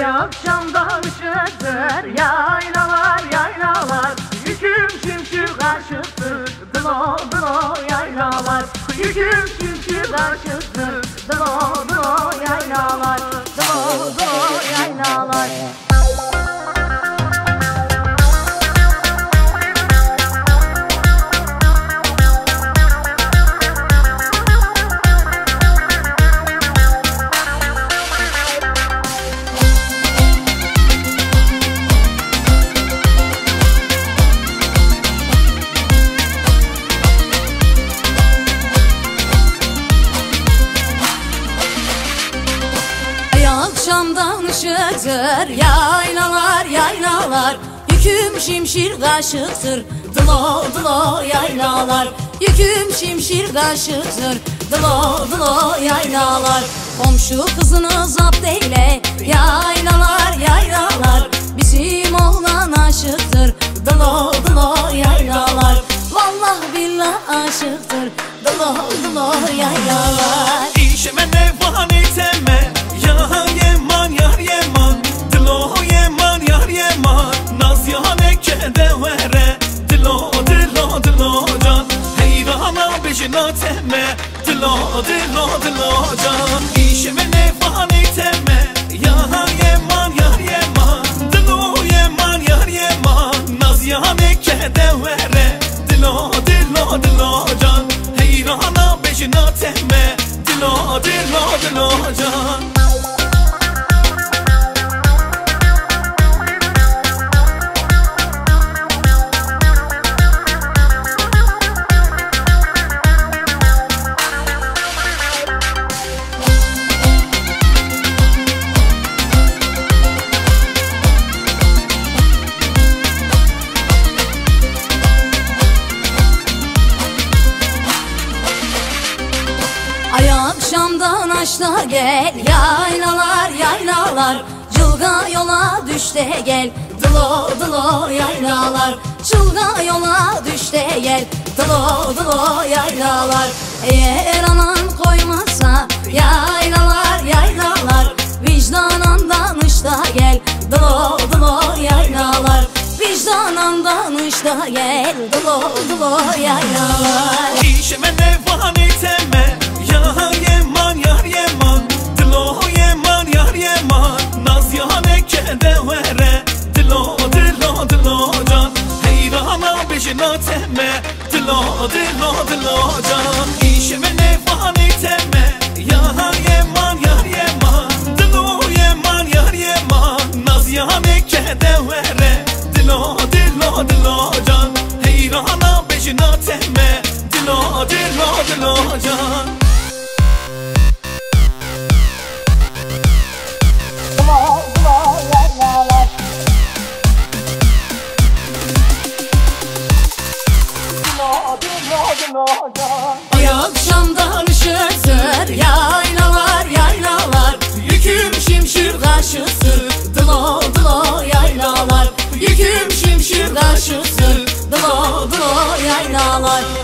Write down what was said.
Ay akşamdan ışıktır yaylalar yaylalar, yüküm şimşir karşıtır dılo dılo yaylalar, yüküm şimşir karşıtır dılo dılo yaylalar, dılo dılo yaylalar. Akşamdan ışıktır yaylalar yaylalar, yüküm şimşir kaşıktır dılo dılo yaylalar, yüküm şimşir kaşıktır dılo dılo yaylalar. Komşu kızını zapt eyle yaylalar yaylalar, bizim oğlan aşıktır dılo dılo yaylalar, vallah billah aşıktır dılo dılo yaylalar. İşime ne var eteme ya yeman yar yeman, dilo yeman yar yeman, naz yane kede vere dilo dilo dilo can, heyrana beşina teme dilo dilo dilo can. İşime ne var eteme ya yeman yar yeman, dilo yeman yar yeman, naz yane kede vere dilo dilo dilo can, heyrana beşina teme dilo dilo dilo can. Ay akşamdan aşla gel yaylalar yaylalar, cılga yola düş de gel dılo dılo yaylalar, cılga yola düş de gel dılo dılo yaylalar. Eğer anan koymazsa yaylalar yaylalar, vicdanından ışta gel dılo dılo yaylalar, vicdanından ışta gel dılo dılo yaylalar. İşime ne var eteme ya yeman yar yeman, dilo yeman yar yeman, naz yane kede vere dilo dilo dilo can, heyrana beşina teme dilo dilo dilo can. İşime ne var eteme ya yeman yar yeman, dilo yeman yar yeman, naz yane kede vere dilo dilo dilo can, heyrana beşina teme dilo dilo dilo can. Ay akşamdan ışıktır yaylalar yaylalar, yüküm şimşir kaşıktır dılo dılo yaylalar, yüküm şimşir kaşıktır dılo dılo yaylalar.